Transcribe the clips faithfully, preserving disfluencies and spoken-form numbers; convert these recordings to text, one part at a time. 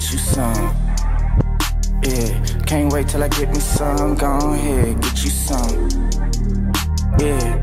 get you some. Yeah, can't wait till I get me some. Go ahead, get you some. Yeah,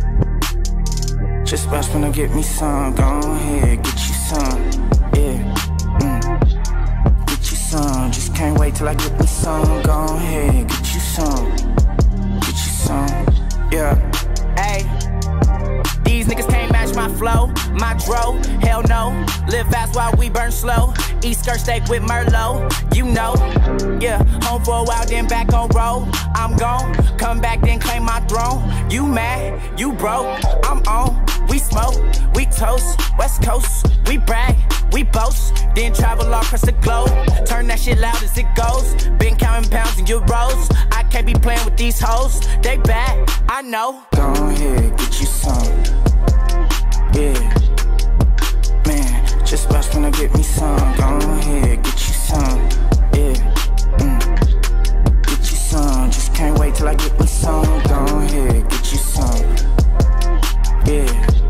just watch when I get me some. Go ahead, get you some. Yeah, mm. Get you some. Just can't wait till I get me some. Go ahead, get you some. Get you some. Yeah. Hey, these niggas can't match my flow, my dro, hell no. Live fast while we burn slow. Eat skirt steak with Merlot, you know. Yeah, home for a while, then back on road. I'm gone, come back, then claim my throne. You mad, you broke, I'm on. We smoke, we toast, West Coast, we brag, we boast. Then travel all across the globe, turn that shit loud as it goes. Been counting pounds and euros, I can't be playing with these hoes. They bad, I know. Go ahead, get you some. Yeah, man, just watch when I get me some. Go ahead, get you some. Yeah, mm. Get you some. Just can't wait till I get me some. Go ahead, get you some. Yeah,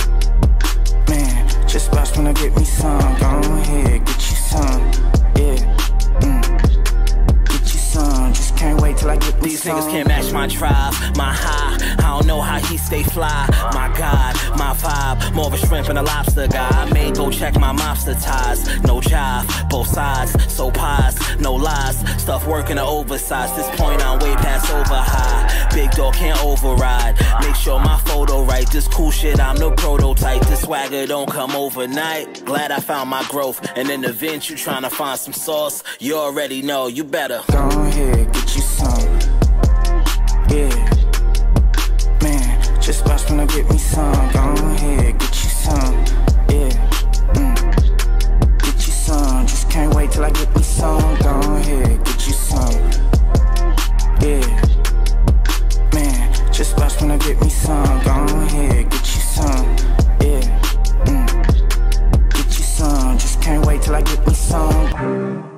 man, just watch when I get me some. Go ahead, get you some. Yeah, mm. Get you some. Just can't wait till I get me These some. niggas can't match my drive, my high. I don't know how he stay fly. My God, my vibe, more of a shrimp and a lobster guy. I may go check my mobster ties. No jive, both sides, so pies, no lies. Stuff working the oversized. This point I'm way past over high. Big dog can't override. Make sure my photo right. This cool shit, I'm the prototype. This swagger don't come overnight. Glad I found my growth. And in the event you trying to find some sauce, you already know, you better go ahead, get you some. Yeah, man, just watch when I get me some. Go ahead, get you some. Yeah, mm. Get you some. Just can't wait till I get me some. Go ahead, get you some. Yeah, man, just watch when I get me some. Go ahead, get you some. Yeah, mm. Get you some. Just can't wait till I get me some.